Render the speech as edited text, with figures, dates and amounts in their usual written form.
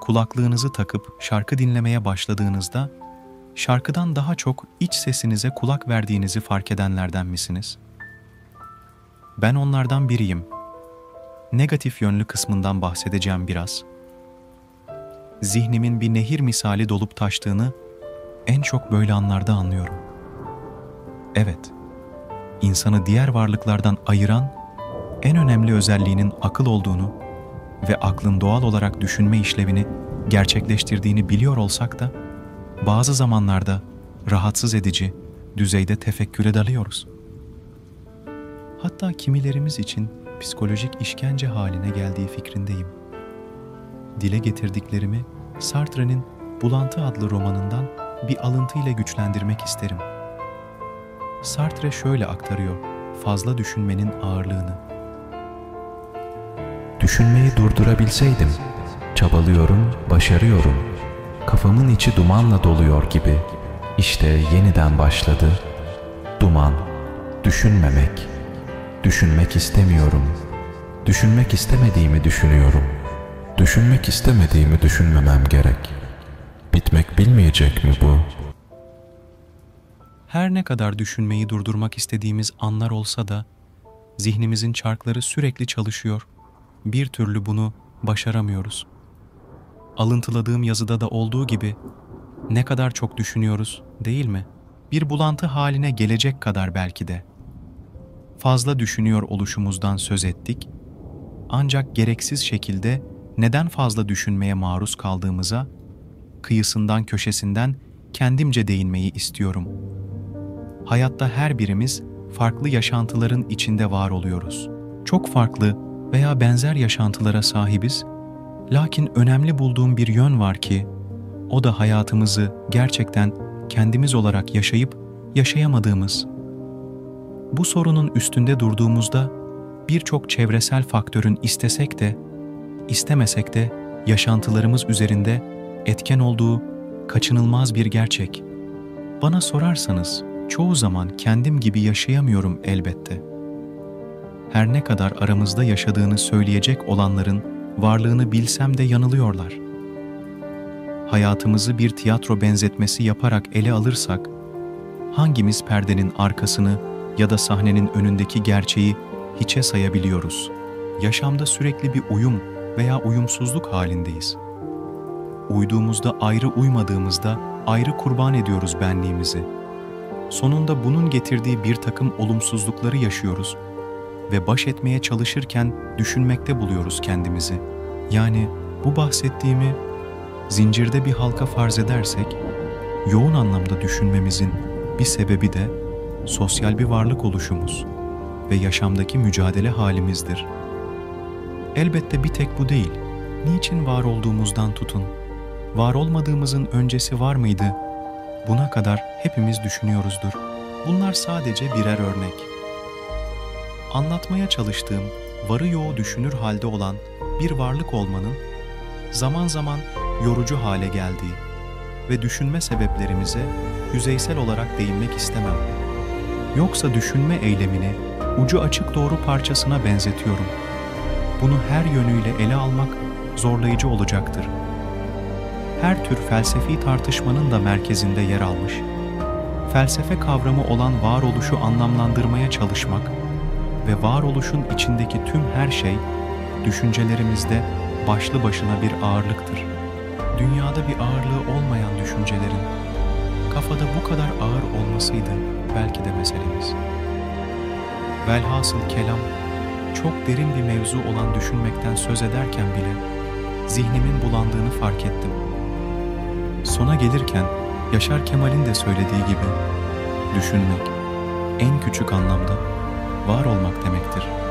kulaklığınızı takıp şarkı dinlemeye başladığınızda, şarkıdan daha çok iç sesinize kulak verdiğinizi fark edenlerden misiniz? Ben onlardan biriyim. Negatif yönlü kısmından bahsedeceğim biraz. Zihnimin bir nehir misali dolup taştığını en çok böyle anlarda anlıyorum. Evet, insanı diğer varlıklardan ayıran en önemli özelliğinin akıl olduğunu ve aklın doğal olarak düşünme işlevini gerçekleştirdiğini biliyor olsak da, bazı zamanlarda rahatsız edici düzeyde tefekküre dalıyoruz. Hatta kimilerimiz için psikolojik işkence haline geldiği fikrindeyim. Dile getirdiklerimi Sartre'nin Bulantı adlı romanından bir alıntıyla güçlendirmek isterim. Sartre şöyle aktarıyor fazla düşünmenin ağırlığını. Düşünmeyi durdurabilseydim, çabalıyorum, başarıyorum. Kafamın içi dumanla doluyor gibi. İşte yeniden başladı. Duman, düşünmemek. Düşünmek istemiyorum. Düşünmek istemediğimi düşünüyorum. Düşünmek istemediğimi düşünmemem gerek. Bitmek bilmeyecek mi bu? Her ne kadar düşünmeyi durdurmak istediğimiz anlar olsa da, zihnimizin çarkları sürekli çalışıyor. Bir türlü bunu başaramıyoruz. Alıntıladığım yazıda da olduğu gibi, ne kadar çok düşünüyoruz, değil mi? Bir bulantı haline gelecek kadar belki de. Fazla düşünüyor oluşumuzdan söz ettik, ancak gereksiz şekilde neden fazla düşünmeye maruz kaldığımıza, kıyısından köşesinden kendimce değinmeyi istiyorum. Hayatta her birimiz farklı yaşantıların içinde var oluyoruz. Çok farklı veya benzer yaşantılara sahibiz, lakin önemli bulduğum bir yön var ki, o da hayatımızı gerçekten kendimiz olarak yaşayıp yaşayamadığımız. Bu sorunun üstünde durduğumuzda birçok çevresel faktörün istesek de, istemesek de yaşantılarımız üzerinde etken olduğu kaçınılmaz bir gerçek. Bana sorarsanız çoğu zaman kendim gibi yaşayamıyorum elbette. Her ne kadar aramızda yaşadığını söyleyecek olanların varlığını bilsem de yanılıyorlar. Hayatımızı bir tiyatro benzetmesi yaparak ele alırsak, hangimiz perdenin arkasını ya da sahnenin önündeki gerçeği hiçe sayabiliyoruz? Yaşamda sürekli bir uyum veya uyumsuzluk halindeyiz. Uyduğumuzda ayrı, uymadığımızda ayrı kurban ediyoruz benliğimizi. Sonunda bunun getirdiği bir takım olumsuzlukları yaşıyoruz ve baş etmeye çalışırken düşünmekte buluyoruz kendimizi. Yani bu bahsettiğimi zincirde bir halka farz edersek, yoğun anlamda düşünmemizin bir sebebi de sosyal bir varlık oluşumuz ve yaşamdaki mücadele halimizdir. Elbette bir tek bu değil. Niçin var olduğumuzdan tutun, var olmadığımızın öncesi var mıydı? Buna kadar hepimiz düşünüyoruzdur. Bunlar sadece birer örnek. Anlatmaya çalıştığım, varı yoğu düşünür halde olan bir varlık olmanın zaman zaman yorucu hale geldiği ve düşünme sebeplerimize yüzeysel olarak değinmek istemem. Yoksa düşünme eylemini ucu açık doğru parçasına benzetiyorum. Bunu her yönüyle ele almak zorlayıcı olacaktır. Her tür felsefi tartışmanın da merkezinde yer almış, felsefe kavramı olan varoluşu anlamlandırmaya çalışmak ve varoluşun içindeki tüm her şey, düşüncelerimizde başlı başına bir ağırlıktır. Dünyada bir ağırlığı olmayan düşüncelerin, kafada bu kadar ağır olmasıydı belki de meselemiz. Velhasıl kelam, çok derin bir mevzu olan düşünmekten söz ederken bile zihnimin bulandığını fark ettim. Sona gelirken Yaşar Kemal'in de söylediği gibi düşünmek en küçük anlamda var olmak demektir.